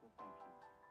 wonderful. Thank you.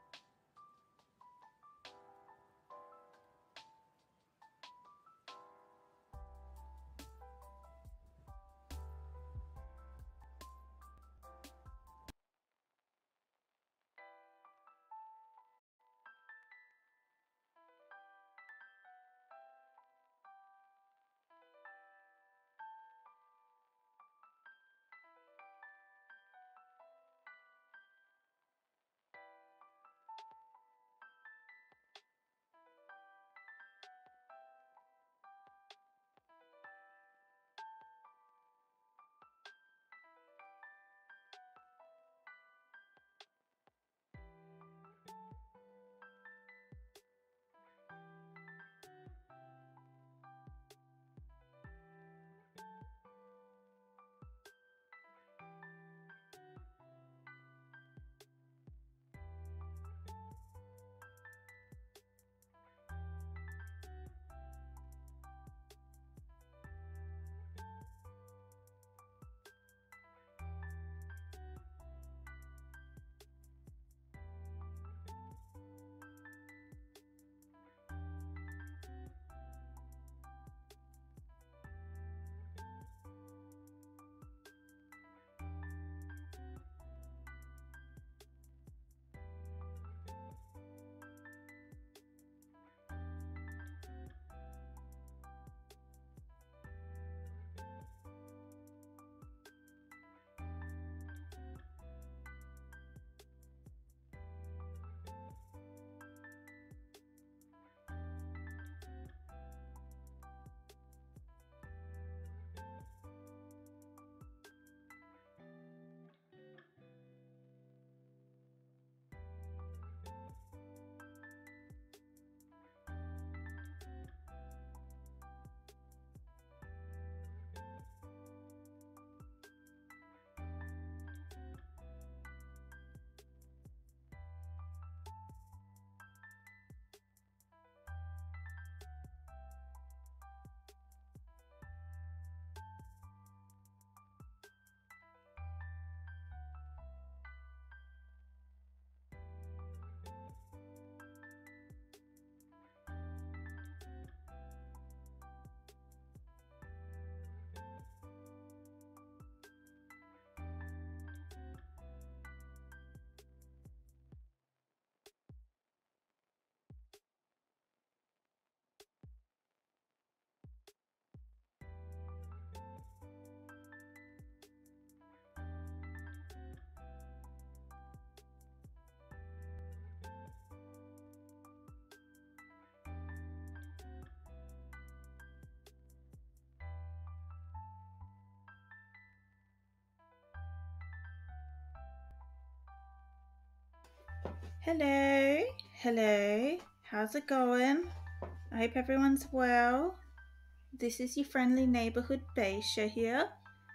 Hello, hello, how's it going? I hope everyone's well. This is your friendly neighborhood Beisha here.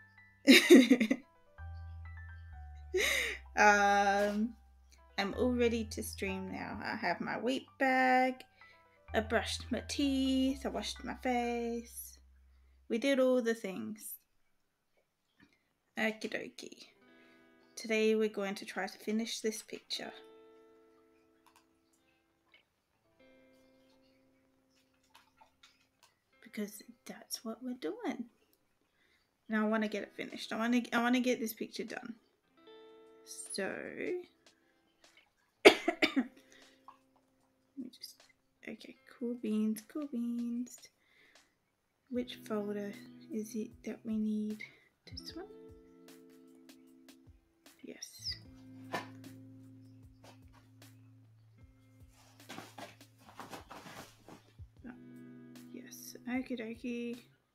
I'm all ready to stream now. I have my wheat bag, I brushed my teeth, I washed my face. We did all the things. Okie dokie. Today we're going to try to finish this picture. Because that's what we're doing. Now I want to get it finished. I want to get this picture done. So okay, cool beans. Which folder is it that we need? This one? Yes. Oh, yes. Okie dokie.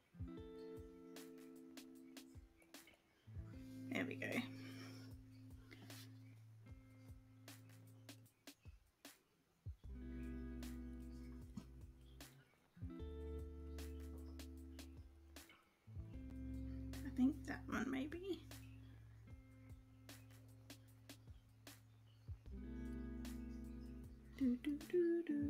There we go. I think that one maybe. Do, do, do, do.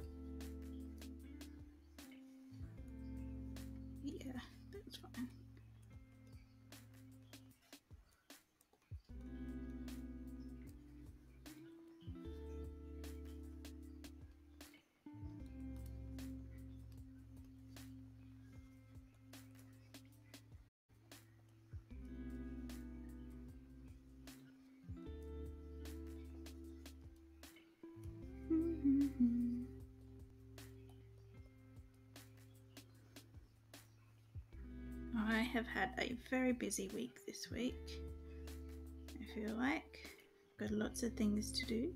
Yeah, that's fine. have had a very busy week this week. I feel like got lots of things to do.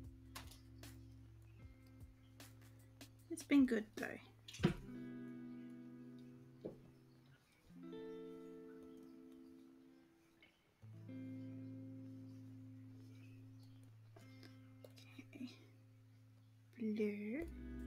It's been good though. Okay. Blue.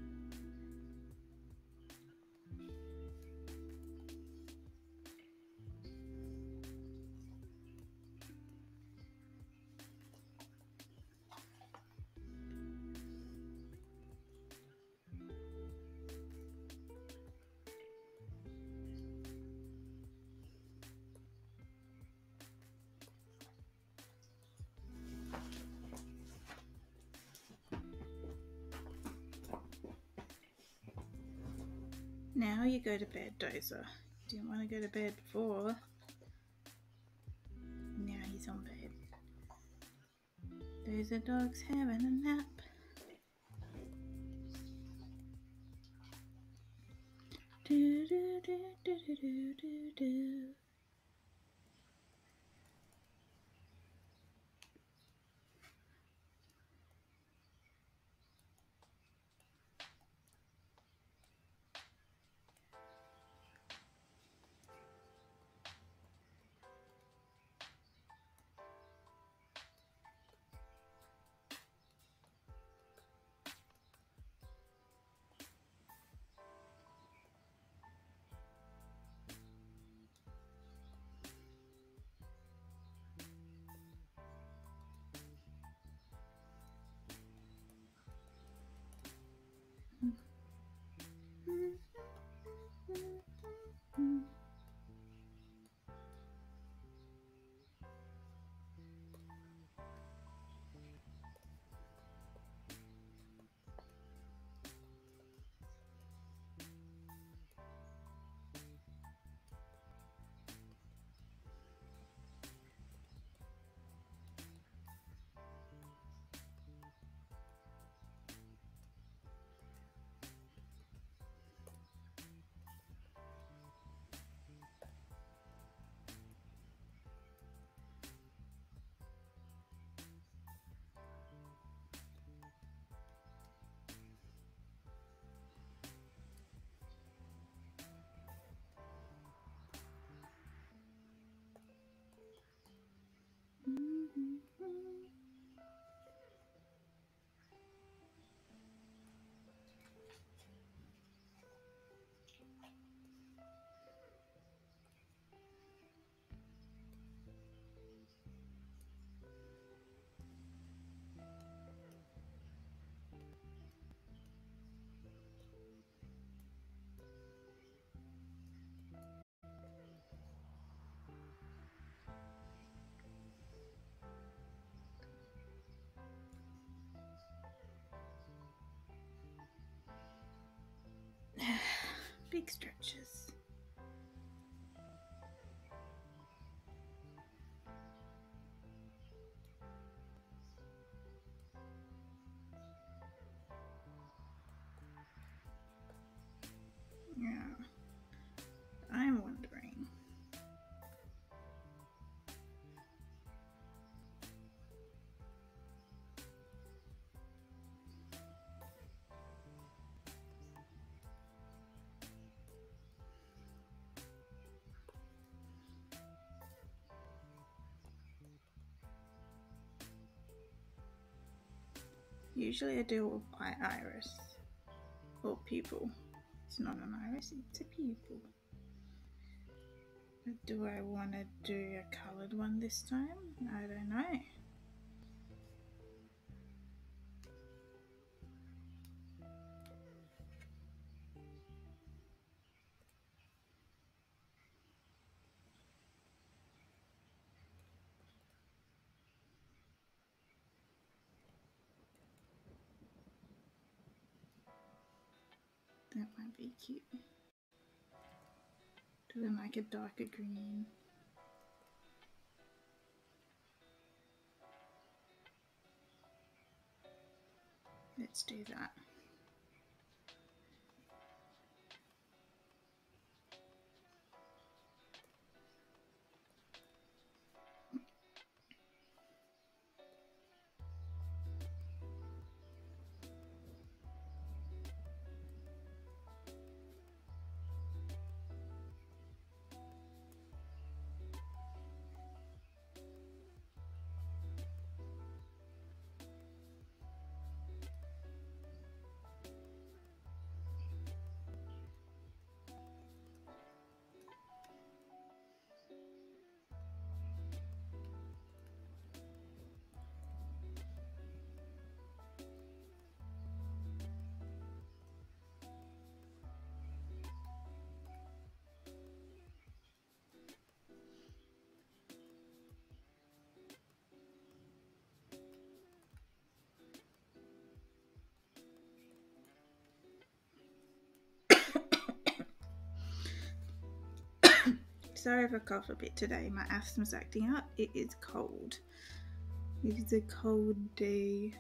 Now you go to bed, Dozer. Didn't want to go to bed before. Now he's on bed. Dozer dog's having a nap. Do do do do do do do do. Big stretches. Yeah, I'm wondering. Usually I do with my iris or pupil. It's not an iris, it's a pupil. But do I want to do a coloured one this time? I don't know. That might be cute. Doing like a darker green. Let's do that. sorry if I cough a bit today. My asthma's acting up. It is cold. It is a cold day.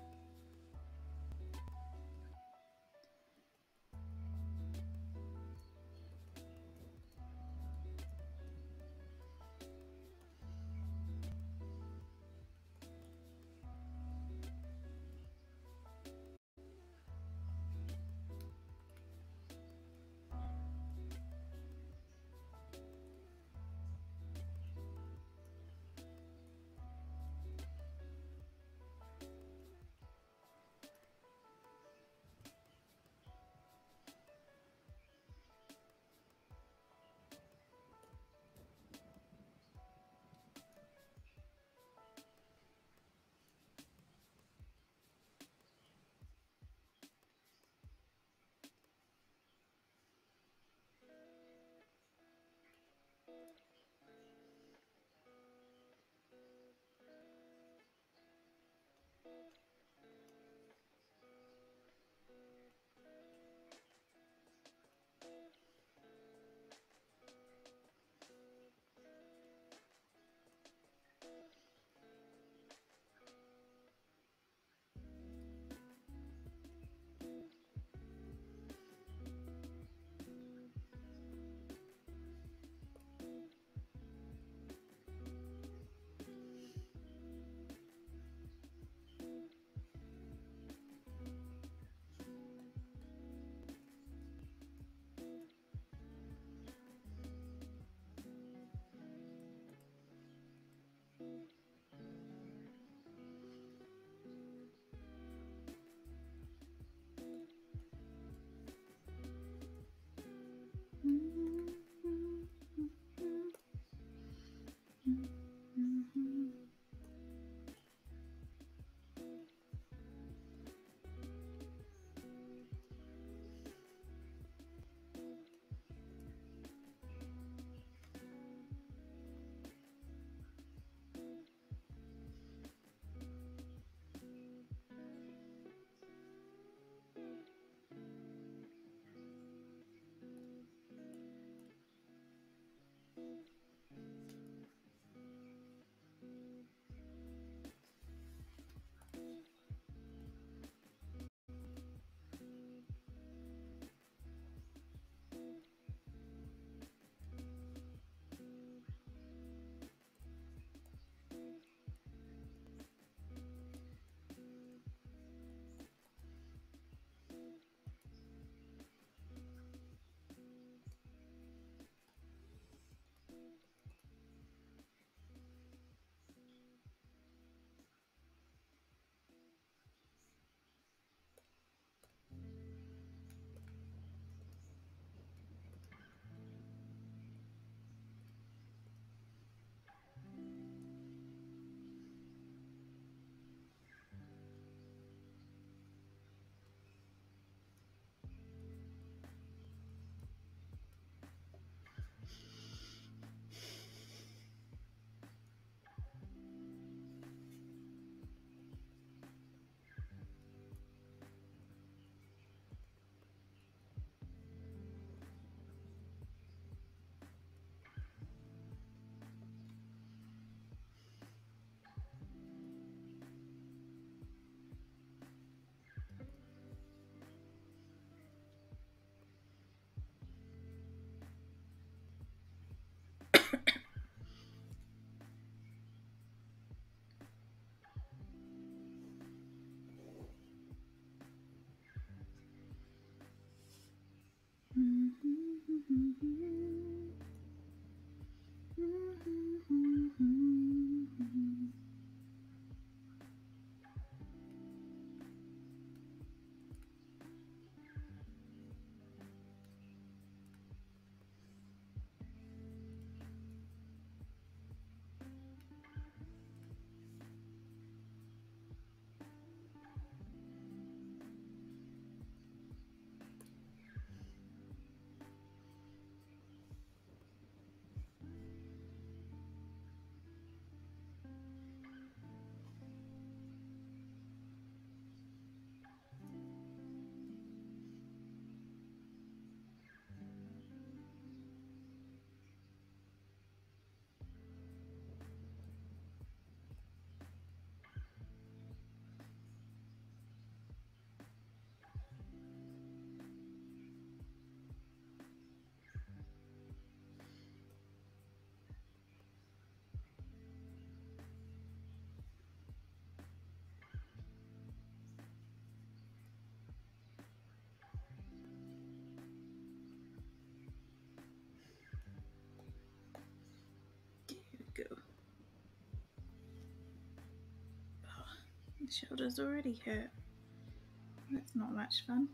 The shoulder's already hurt. That's not much fun.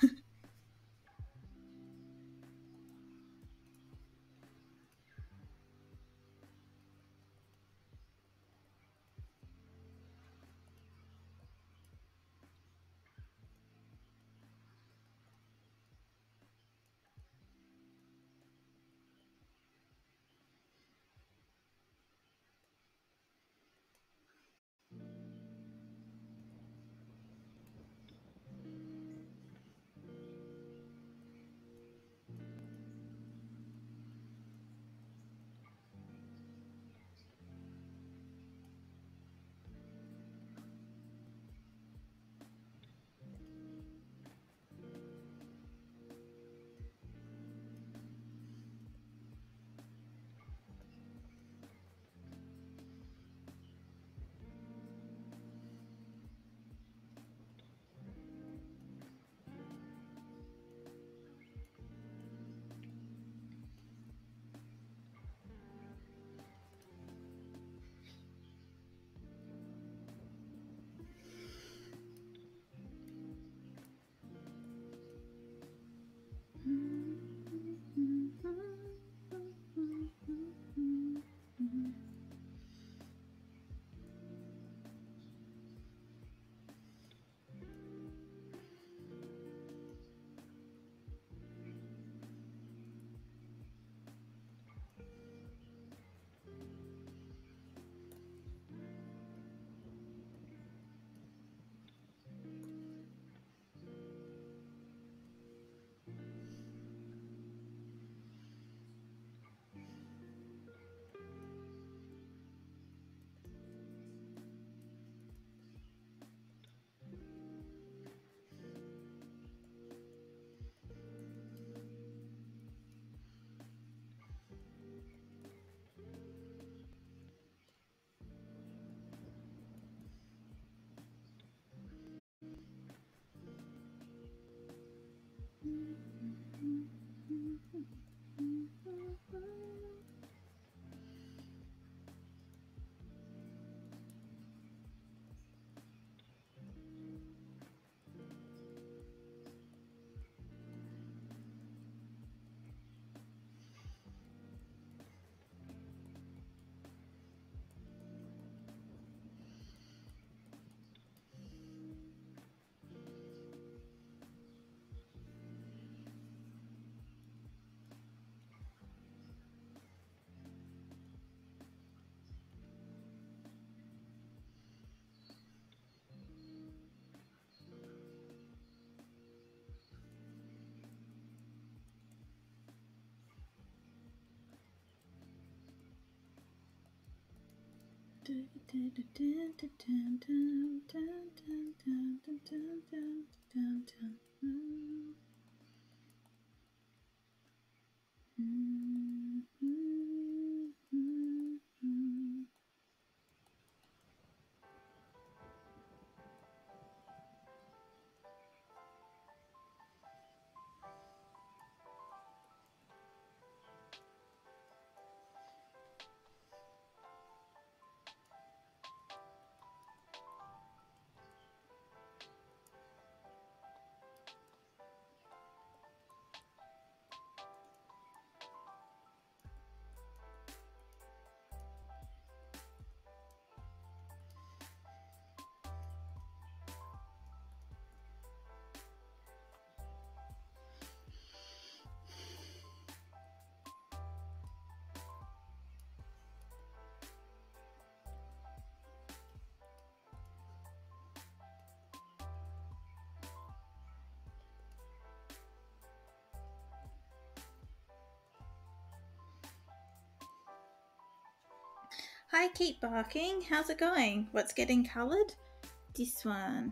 Hi, Keep Barking. How's it going? What's getting coloured? This one.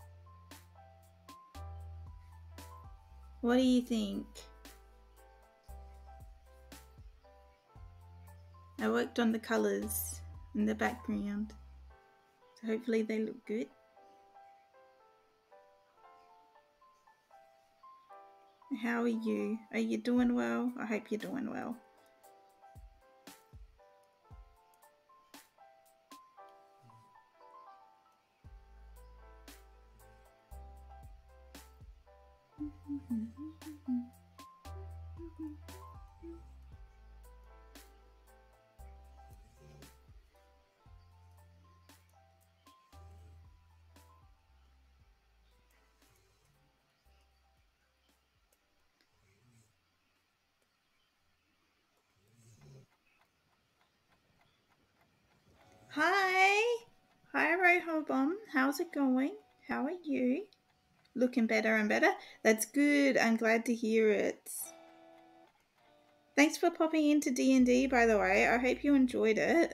What do you think? I worked on the colours in the background, so hopefully they look good. How are you? Are you doing well? I hope you're doing well. Hi. Hi, Rehoboam. How's it going? How are you? Looking better and better? That's good. I'm glad to hear it. Thanks for popping into D&D, by the way. I hope you enjoyed it.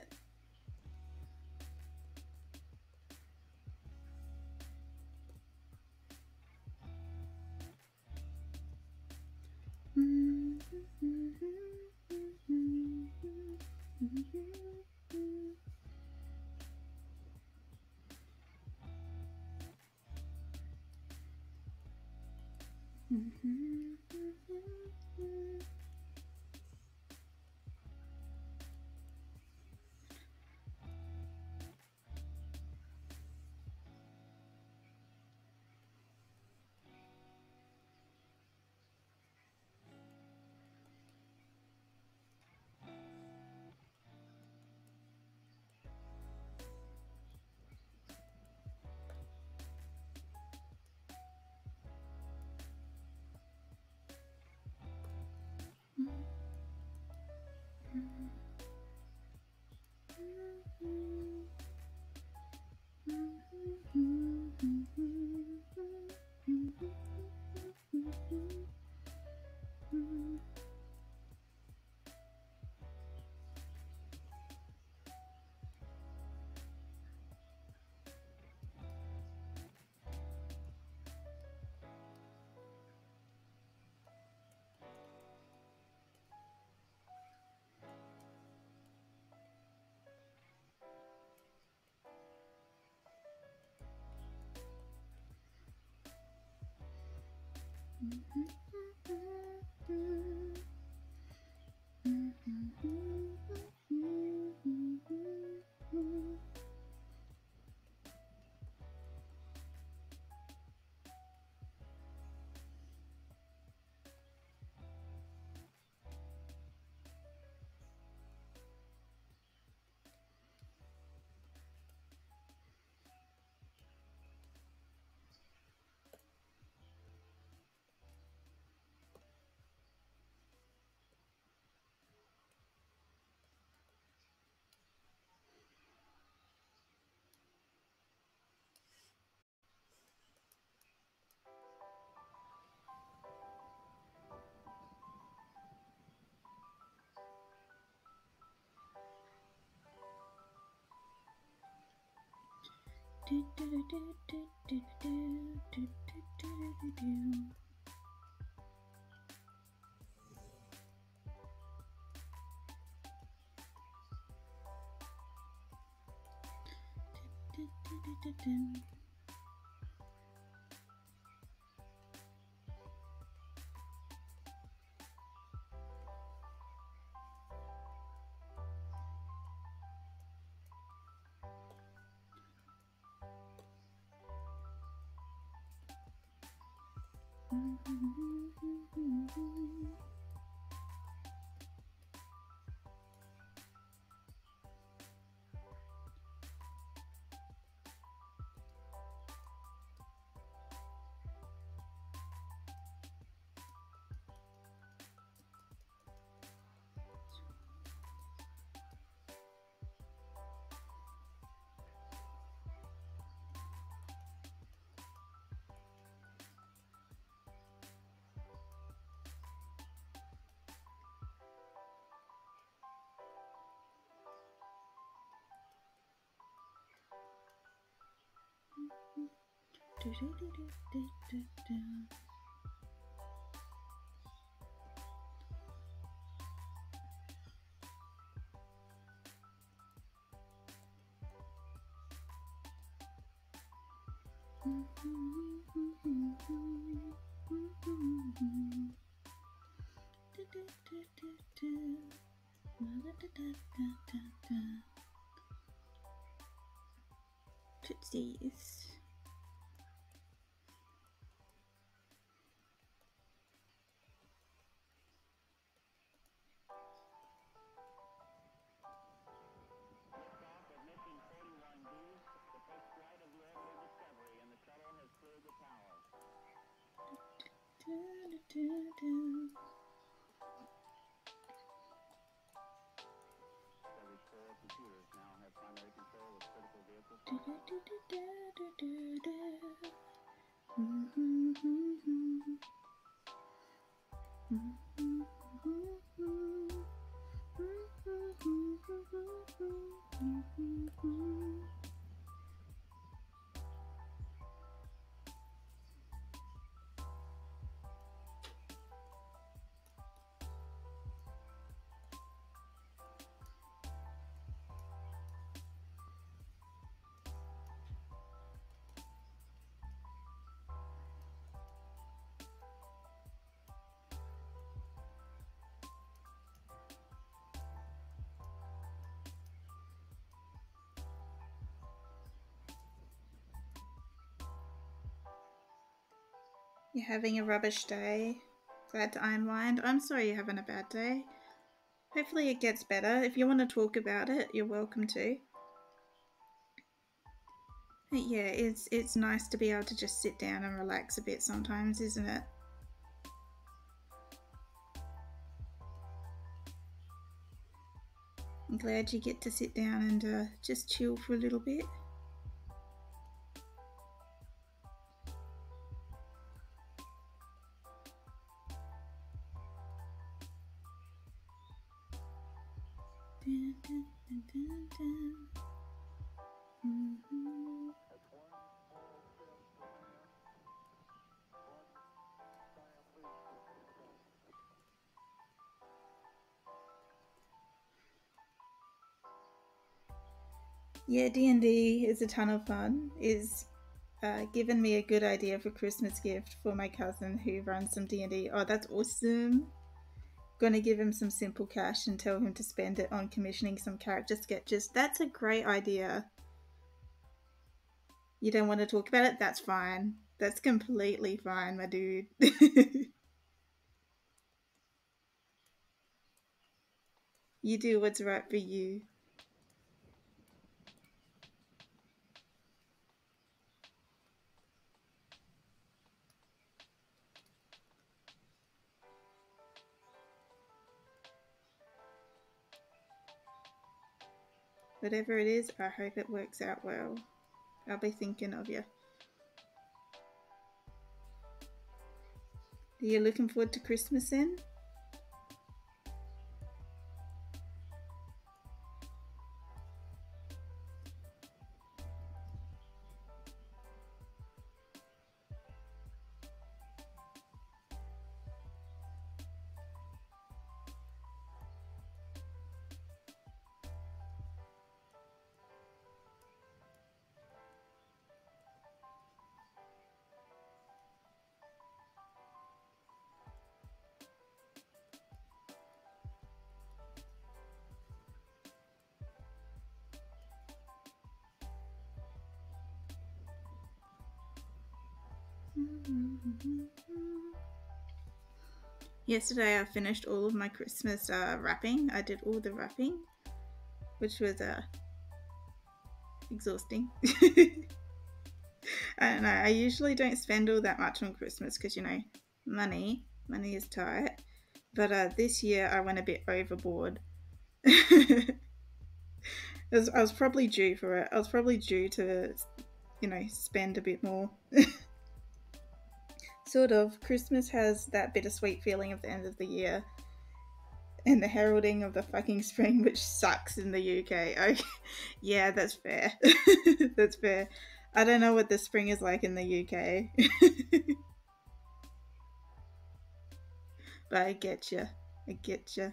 Tootsies. You're having a rubbish day. Glad to unwind. I'm sorry you're having a bad day. Hopefully it gets better. If you want to talk about it, you're welcome to. Yeah, it's nice to be able to just sit down and relax a bit sometimes, isn't it? I'm glad you get to sit down and just chill for a little bit. Dun, dun, dun, dun, dun. Yeah, D&D is a ton of fun. Is given me a good idea for Christmas gift for my cousin who runs some D&D. Oh, that's awesome. Gonna give him some simple cash and tell him to spend it on commissioning some character sketches. That's a great idea. You don't want to talk about it? That's fine. That's completely fine, my dude. You do what's right for you. Whatever it is, I hope it works out well. I'll be thinking of you. Are you looking forward to Christmas then? Yesterday I finished all of my Christmas wrapping. I did all the wrapping, which was exhausting. I don't know. I usually don't spend all that much on Christmas because, you know, money is tight. But this year I went a bit overboard. I was probably due for it. I was probably due to, you know, spend a bit more. Sort of. Christmas has that bittersweet feeling at the end of the year and the heralding of the fucking spring, which sucks in the UK. Okay. Yeah, that's fair. That's fair. I don't know what the spring is like in the UK. But I get you. I get you.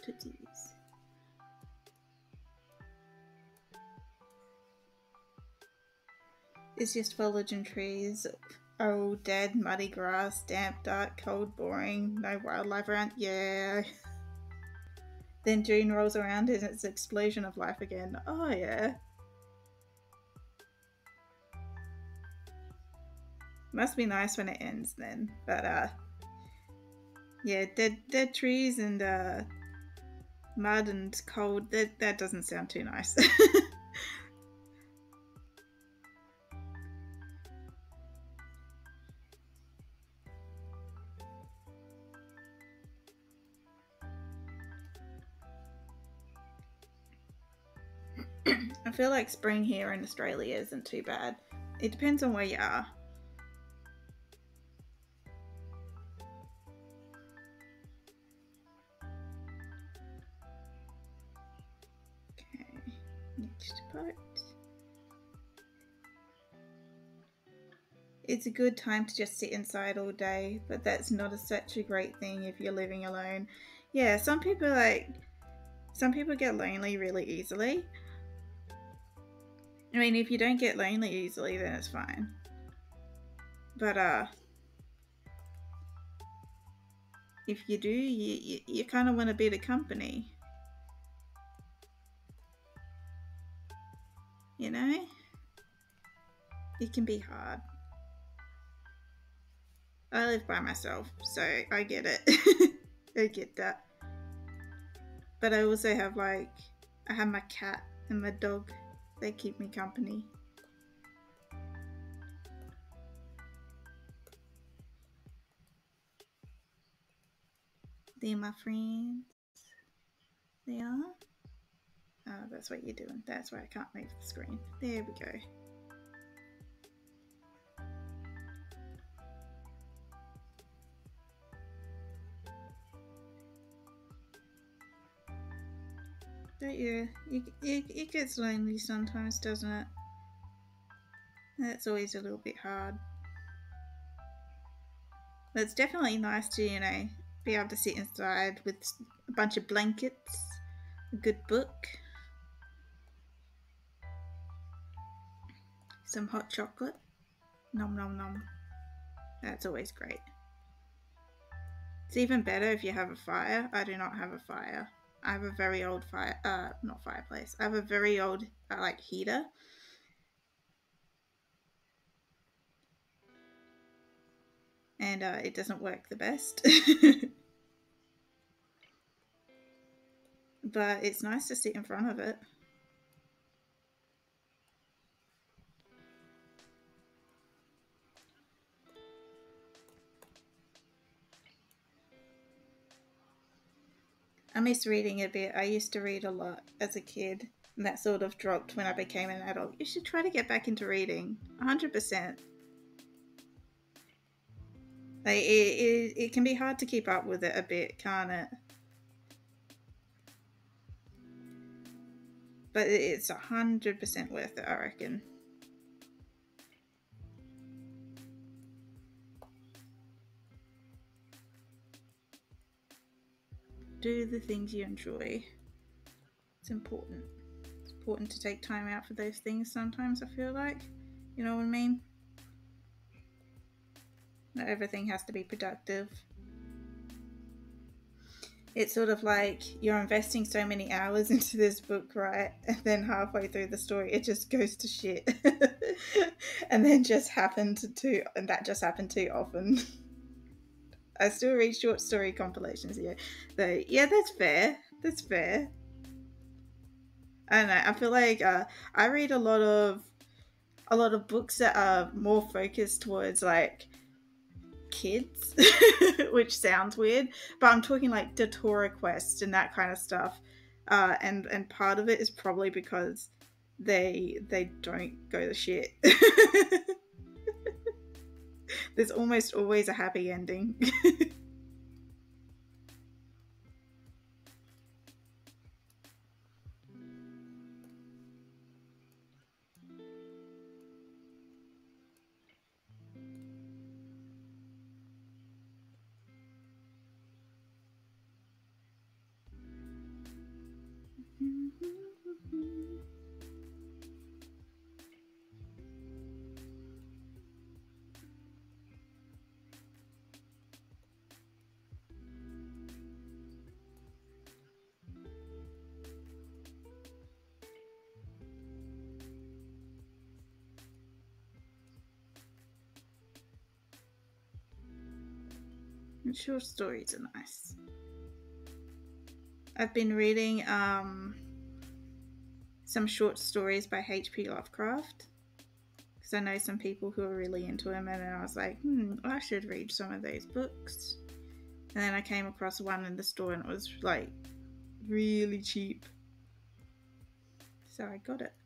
Tootsies. It's just foliage and trees. Oh, dead, muddy grass, damp, dark, cold, boring, no wildlife around. Yeah. Then June rolls around and it's an explosion of life again. Oh, yeah. Must be nice when it ends then. But, yeah, dead trees and, mud and cold. That doesn't sound too nice. I feel like spring here in Australia isn't too bad. It depends on where you are. Okay, next part. It's a good time to just sit inside all day, but that's not such a great thing if you're living alone. Yeah, some people get lonely really easily. I mean, if you don't get lonely easily, then it's fine. But if you do, you kind of want a bit of company. You know? It can be hard. I live by myself, so I get it. I get that. But I also have I have my cat and my dog. They keep me company. They're my friends. They are. Oh, that's what you're doing. That's why I can't move the screen. There we go. Don't you? It gets lonely sometimes, doesn't it? That's always a little bit hard. But it's definitely nice to, be able to sit inside with a bunch of blankets, a good book, some hot chocolate. Nom nom nom. That's always great. It's even better if you have a fire. I do not have a fire. I have a very old not fireplace. I have a very old, heater. And it doesn't work the best. But it's nice to sit in front of it. I miss reading a bit. I used to read a lot as a kid, and that sort of dropped when I became an adult. You should try to get back into reading. 100%. It can be hard to keep up with it a bit, can't it? But it's 100% worth it, I reckon. Do the things you enjoy. It's important. It's important to take time out for those things sometimes, I feel like. You know what I mean? Not everything has to be productive. It's sort of like you're investing so many hours into this book, right? And then halfway through the story, it just goes to shit. And that just happened too often. I still read short story compilations, yeah. So yeah, that's fair. That's fair. I don't know. I feel like I read a lot of books that are more focused towards kids, which sounds weird, but I'm talking like Datora Quest and that kind of stuff. And part of it is probably because they don't go to shit. There's almost always a happy ending. Short stories are nice. I've been reading some short stories by H.P. Lovecraft because I know some people who are really into him, and then I was like, I should read some of those books. And then I came across one in the store and it was like really cheap, so I got it.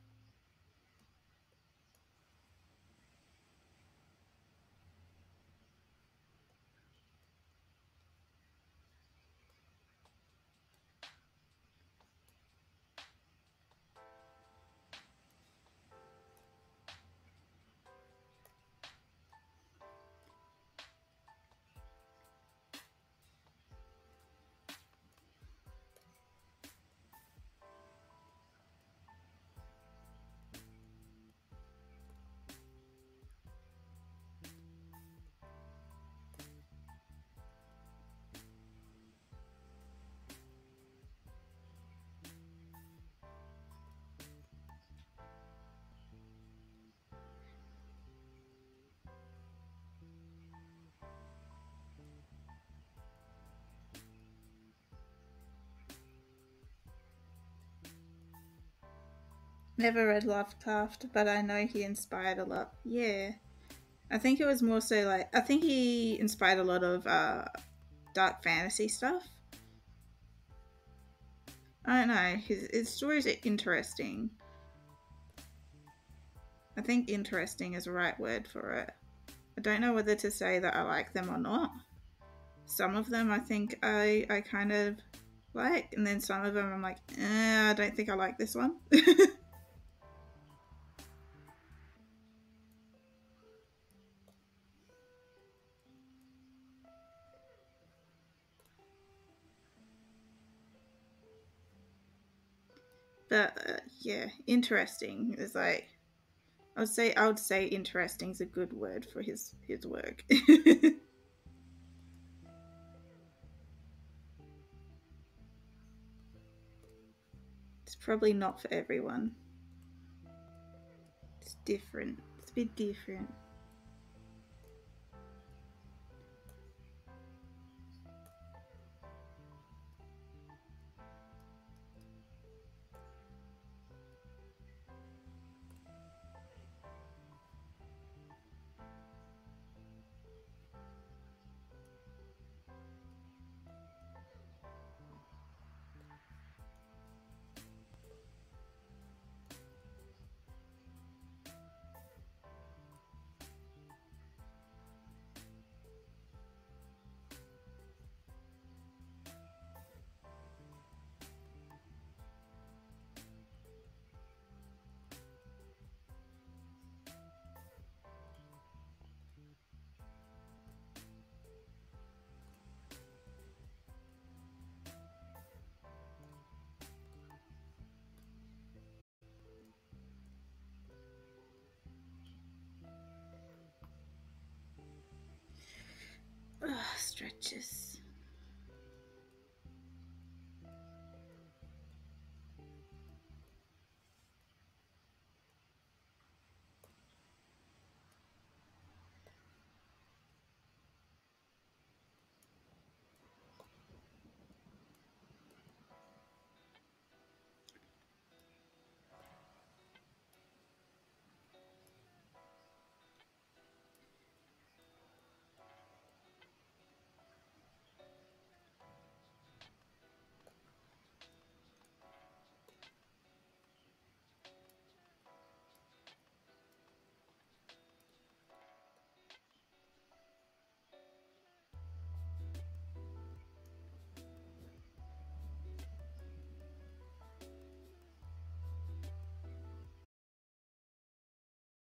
Never read Lovecraft, but I know he inspired a lot. Yeah. I think it was more so like, I think he inspired a lot of dark fantasy stuff. I don't know. His stories are interesting. I think interesting is the right word for it. I don't know whether to say that I like them or not. Some of them I think I kind of like, and then some of them I'm like, I don't think I like this one. But yeah, interesting is like, I would say interesting is a good word for his work. It's probably not for everyone. It's different. It's a bit different. Ugh, stretches.